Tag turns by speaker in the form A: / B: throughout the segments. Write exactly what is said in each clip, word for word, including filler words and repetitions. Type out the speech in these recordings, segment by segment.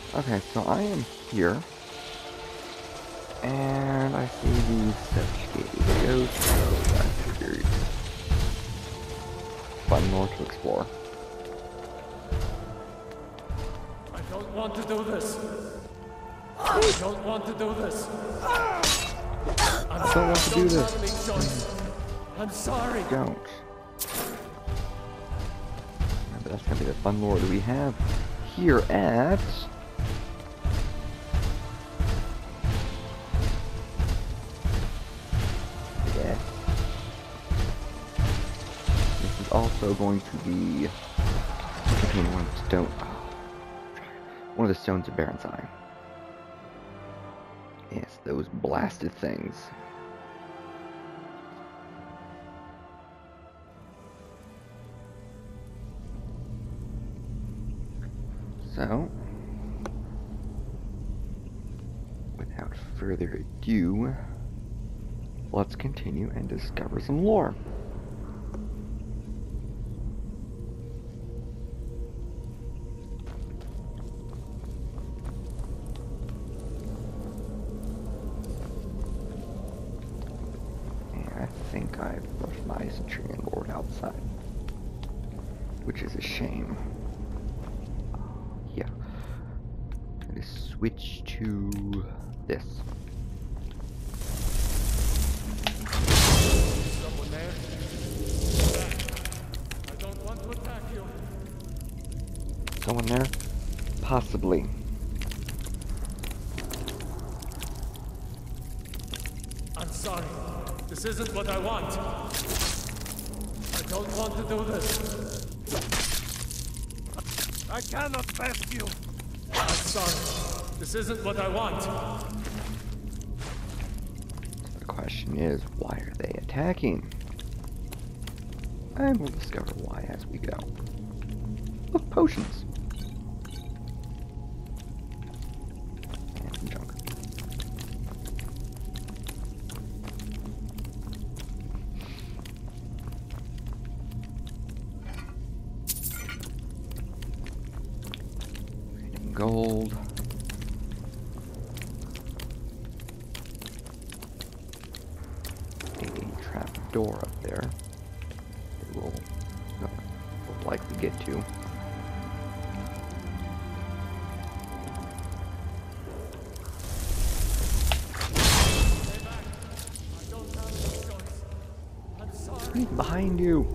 A: Okay, so I am here, and I see the subjugated ghost, so I figured one more to explore.
B: I don't want to do this. I don't want to do this. I'm
A: I don't want to do
B: don't
A: this.
B: have any choice. I'm sorry.
A: Don't. But that's gonna be the fun lore that we have here at yeah. This is also going to be contain one of the stone oh, one of the stones of Baron's Eye. Yes, those blasted things. So, without further ado, let's continue and discover some lore. And I think I've left my Centurion board outside, which is a shame. Yeah. I'm gonna switch to this.
B: Someone there? I don't want to attack you.
A: Someone there? Possibly.
B: I'm sorry. This isn't what I want. I don't want to do this. I cannot rescue. I'm sorry. This isn't what I want.
A: The question is, why are they attacking? And we'll discover why as we go. Look, potions. And some junk. Random gold. A trap door up there. That we'll, no, we'll likely get to.
B: Stay back. I don't have any choice. I'm sorry.
A: Right behind you.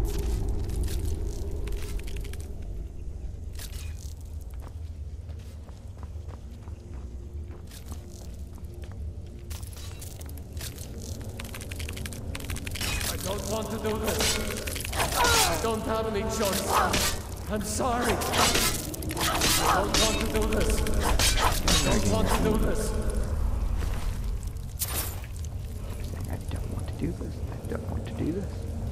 B: I don't want to do this. I don't have any choice. I'm sorry. I don't want to do this. I don't want to do this.
A: I don't want to do this. I don't want to do this.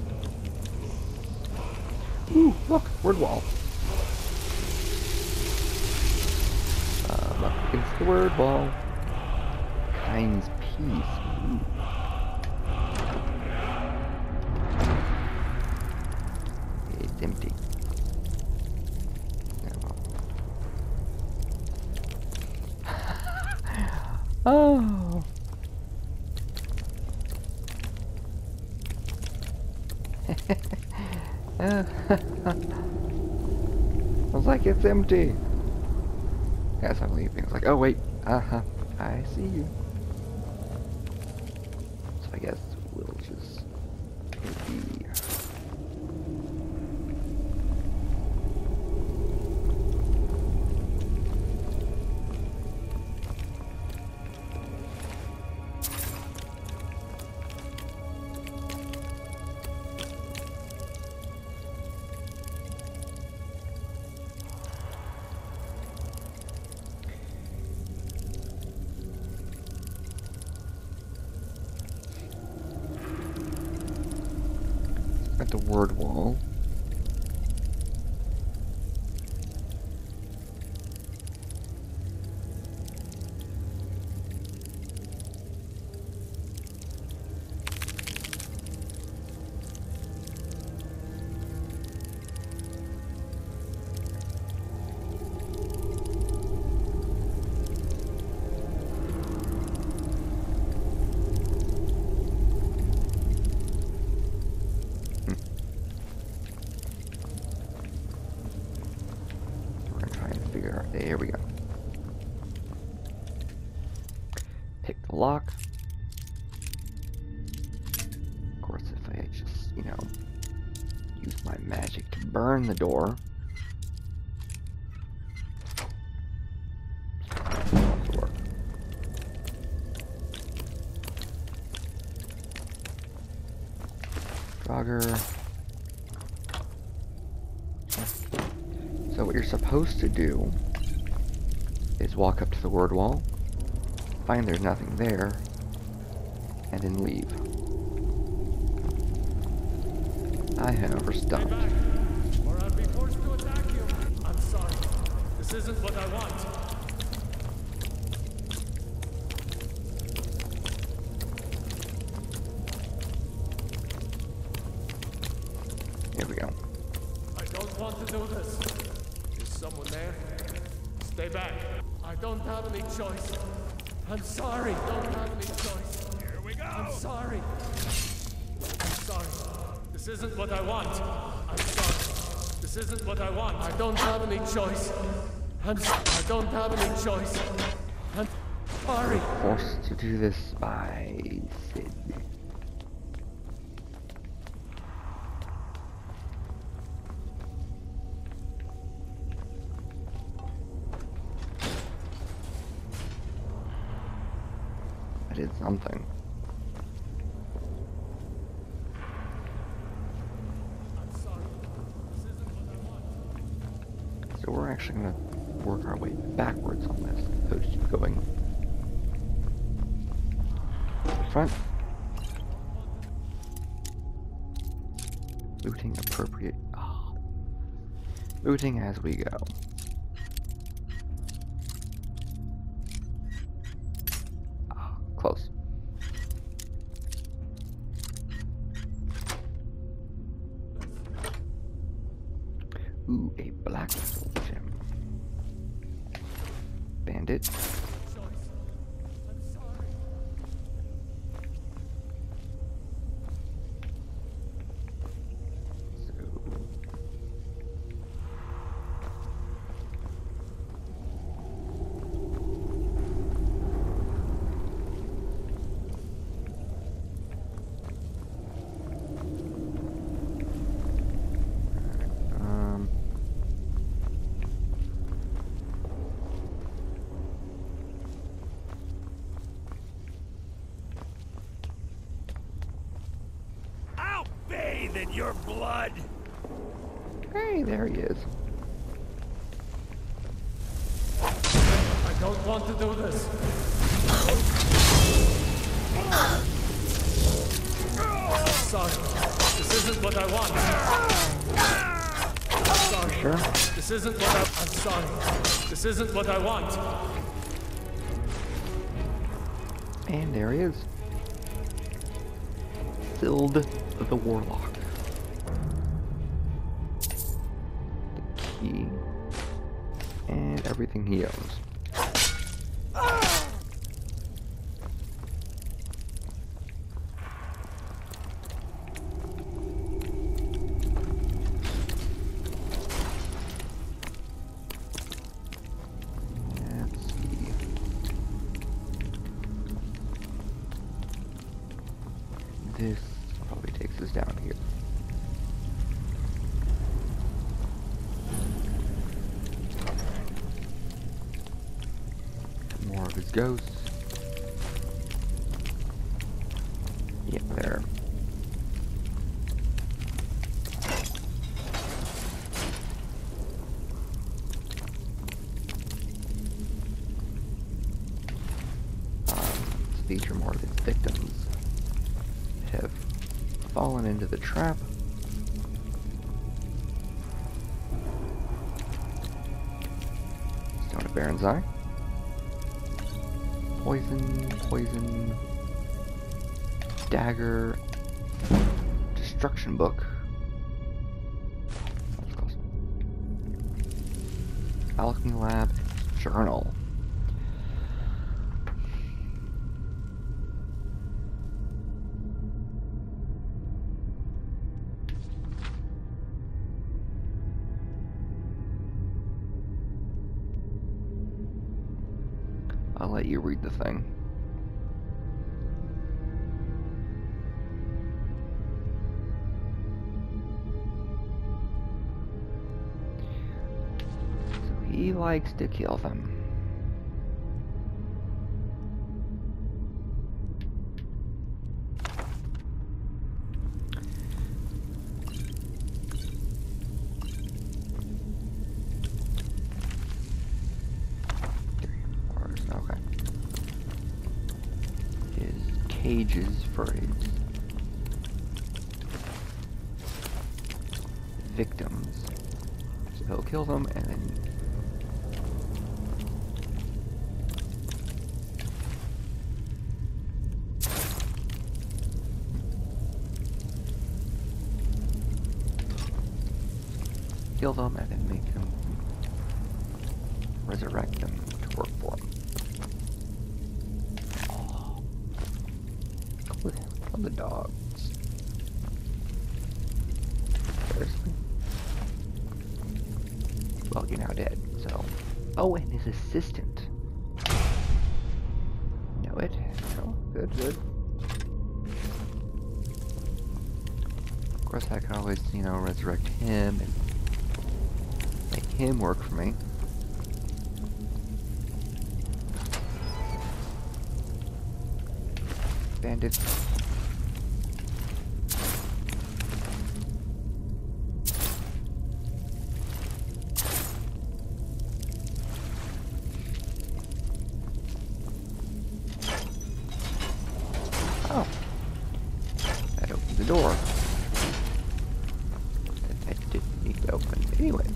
A: Ooh, look, word wall. Uh, up against the word wall. Kind's peace. Ooh. It's empty. Oh. I was like, it's empty. As I'm leaving, I was like, oh wait, uh-huh, I see you. So I guess we'll just maybe... at the word wall. There, there we go. Pick the lock. Of course, if I just, you know, use my magic to burn the door. Work. Frogger. So what you're supposed to do is walk up to the word wall, find there's nothing there, and then leave. I however stopped.
B: Stay back, or I'll be forced to attack you. I'm sorry. This isn't what I want.
A: Here we go.
B: I don't want to do this. Is someone there? Stay back. I don't have any choice. I'm sorry. Don't have any choice. Here we go. I'm sorry. I'm sorry. This isn't what I want. I'm sorry. This isn't what I want. I don't have any choice. I'm s I don't have any choice. I'm sorry.
A: Forced to do this by Sid. I did something.
B: I'm sorry. This isn't what I want.
A: So we're actually going to work our way backwards on this, as opposed to going front. Looting appropriate. Oh. Looting as we go. Oh, close. Ooh, a black soul gem. Bandit.
B: Choice. I'm sorry.
A: So um
C: I'll bathe in your blood!
A: hey, there he is.
B: I don't want to do this. I'm sorry. This isn't what I want. I'm sorry.
A: Sure.
B: This isn't what I... I'm sorry. This isn't what I want.
A: And there he is. Sild the Warlock. The key. And everything he owns. Let's see. This probably takes us down here. More of his ghosts. Yep, there. Um, these are more of his victims that have fallen into the trap. Stone of Baron's Eye. Poison, poison, dagger, destruction book. That was close. Alchemy lab, journal. I'll let you read the thing. So he likes to kill them. Okay. His cages for his victims. So he'll kill them and then kill them and then make them resurrect them to work for him. Oh. Kill the, kill the dogs. Seriously? Well, you're now dead, so. Oh, and his assistant. Know it. Oh, good, good. Of course, I can always, you know, resurrect him and make him work for me. Bandit. Oh. That opened the door. That, that didn't need to open anyways.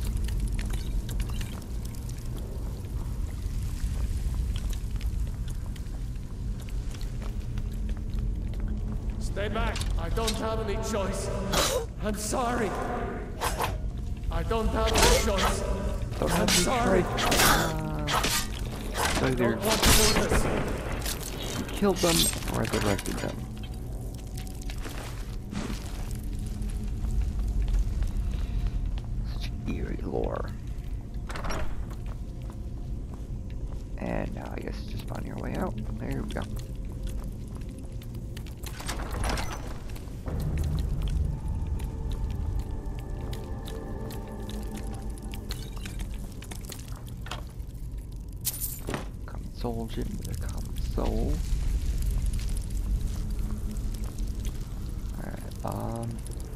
B: Stay back. I don't have any choice. I'm sorry. I don't have any choice.
A: Don't
B: I'm
A: have any
B: sorry.
A: choice. Uh, so
B: I
A: either
B: don't want to do this.
A: you killed them or resurrected them. Such eerie lore. And now I guess just find your way out. There we go. Soul gem with a common soul. Alright, bomb.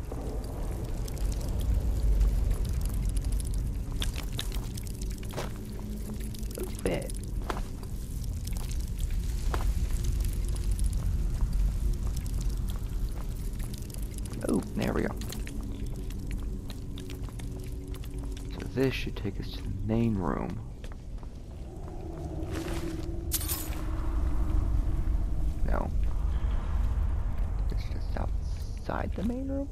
A: A bit. Oh, there we go. So this should take us to the main room. No. It's just outside the main room.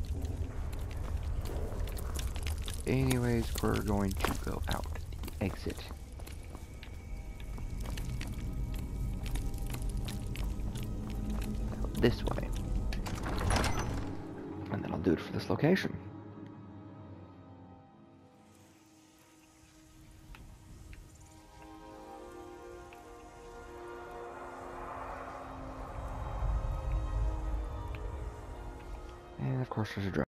A: Anyways, we're going to go out the exit. Out this way. And then I'll do it for this location. And of course there's a drop.